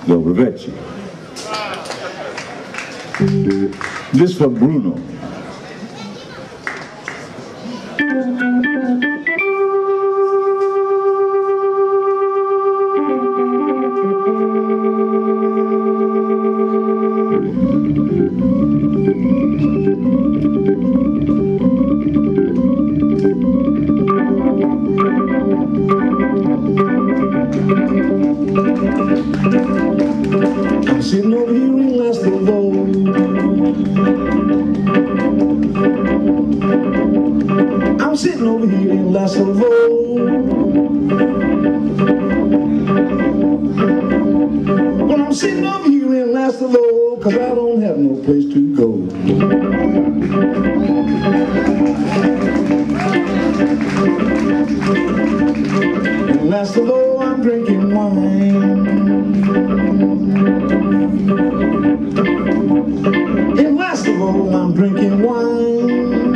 Dobro večer. This for Bruno. I'm sitting over here in Lastovo. I'm sitting over here in Lastovo. Well, I'm sitting over here in Lastovo, 'cause I don't have no place to go. In Lastovo, I'm drinking wine. In Lastovo, I'm drinking wine.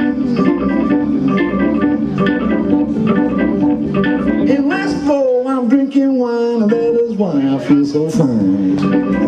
In Lastovo, I'm drinking wine, and that is why I feel so fine.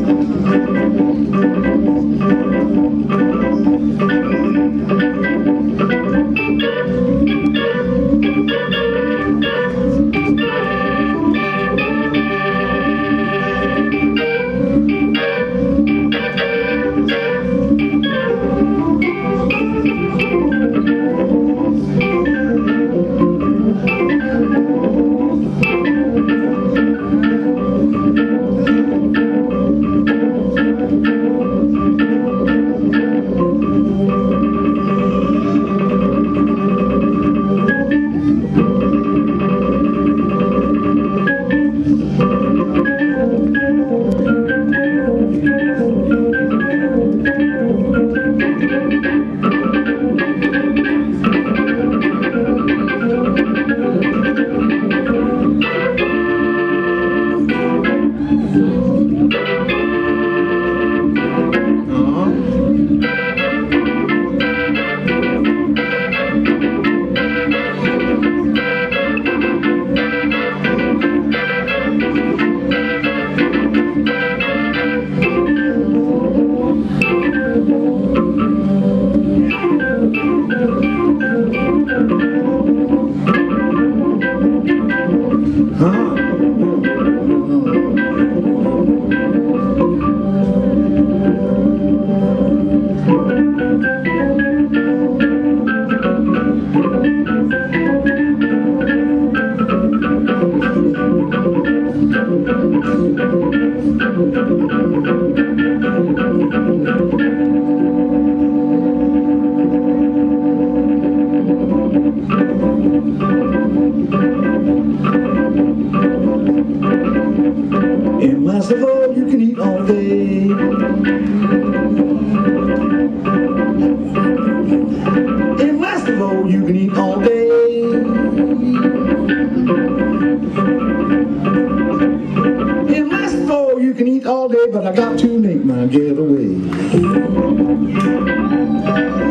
In Lastovo, you can eat all day. In Lastovo, you can eat all day. In Lastovo, you can eat all day, but I got to make my getaway.